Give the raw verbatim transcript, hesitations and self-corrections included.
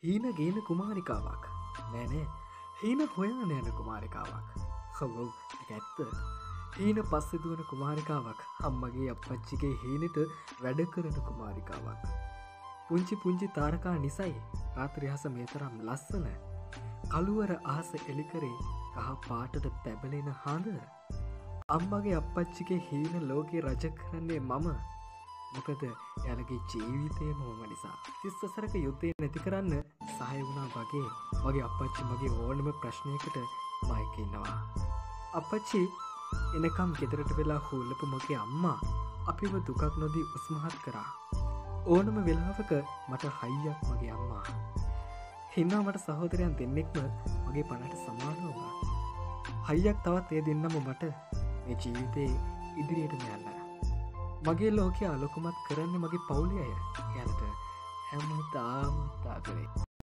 හීන ගේන කුමාරිකාවක් නෑනේ හීන හොයාන යන කුමාරිකාවක් හොව් ඒක ඇත්ත හීන පස්සේ දුවන කුමාරිකාවක් අම්මගේ අප්පච්චිගේ හීනෙට වැඩ කරන කුමාරිකාවක් පුංචි පුංචි තාරකා නිසයි රාත්‍රී හස මේ තරම් ලස්සන කළුවර ආස එලිකරේ කහ පාටට පැබලෙන හඳ අම්මගේ අප්පච්චිගේ හීන ලෝකේ රජ කරන්නේ මම මොකද එයාලගේ ජීවිතයම මම නිසා තිස් වසරක යුද්ධය නැති කරන්න සහය වුණා වගේ මගේ අප්පච්චි මගේ ඕනම ප්‍රශ්නයකට මයික ඉන්නවා අප්පච්චි එනකම් ගෙදරට වෙලා හුල්ලපු මගේ අම්මා අපිව දුකක් නොදී උස්මහත් කරා ඕනම වෙලාවක මට හයියක් මගේ අම්මා හින්නා මට සහෝදරයන් දෙන්නෙක්ම මගේ පණට සමාන වුණා හයියක් තවත් ඒ දෙන්නම මට මේ ජීවිතේ ඉදිරියටම යන්න මගේ ලෝකයේ අලොකුමත් කරන්නේ මගේ පවුලේ අය. එයාලට හැමදාම තාකරේ.